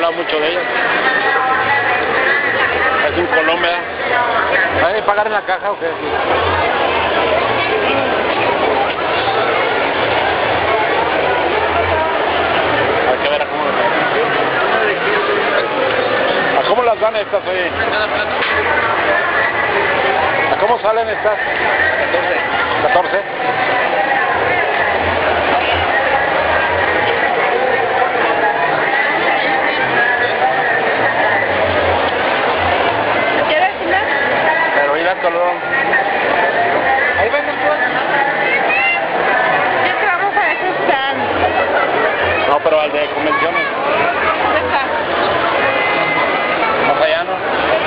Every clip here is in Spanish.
hablado mucho de ellas. Es en Colombia. ¿Hay que pagar en la caja o qué? Hay que ver a cómo las dan. ¿A cómo las dan estas, oye? ¿A cómo salen estas? 14. Colón. Ahí venden todas. Es que vamos a ese stand. No, pero al de convenciones. ¿Dónde está? Más allá, ¿no?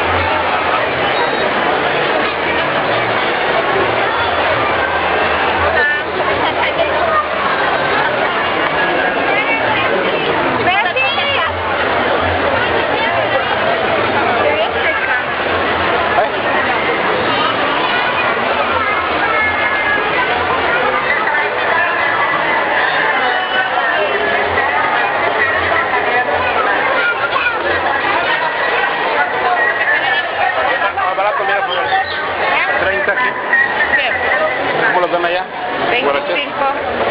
Barato, mira, por 30 aquí. ¿Qué? ¿Cómo los ven allá? 25.